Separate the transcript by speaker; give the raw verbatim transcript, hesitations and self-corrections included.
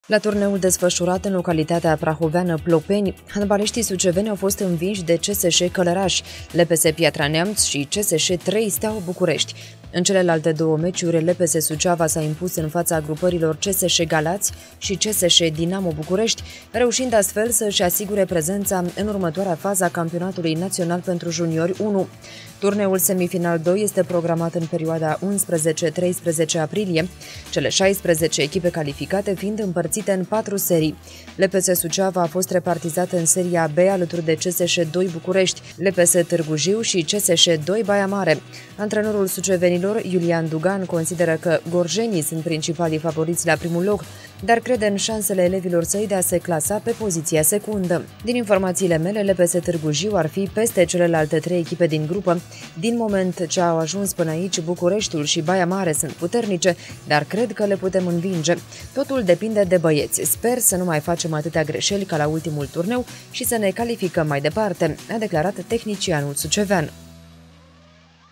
Speaker 1: La turneul desfășurat în localitatea prahoveană Plopeni, handbaliștii suceveni au fost învinși de C S S Călăraș, L P S Piatra Neamț și C S S trei Steaua București. În celelalte două meciuri, L P S Suceava s-a impus în fața grupărilor C S S Galați și C S S Dinamo București, reușind astfel să-și asigure prezența în următoarea fază a campionatului național pentru juniori unu. Turneul semifinal doi este programat în perioada unsprezece treisprezece aprilie, cele șaisprezece echipe calificate fiind împărțite în patru serii. L P S Suceava a fost repartizat în seria B alături de C S S doi București, L P S Târgu Jiu și C S S doi Baia Mare. Antrenorul sucevenilor, Iulian Dugan, consideră că gorjenii sunt principalii favoriți la primul loc, dar crede în șansele elevilor săi de a se clasa pe poziția secundă. Din informațiile mele, L P S Târgu Jiu ar fi peste celelalte trei echipe din grupă. Din moment ce au ajuns până aici, Bucureștiul și Baia Mare sunt puternice, dar cred că le putem învinge. Totul depinde de băieți. Sper să nu mai facem atâtea greșeli ca la ultimul turneu și să ne calificăm mai departe, a declarat tehnicianul sucevean.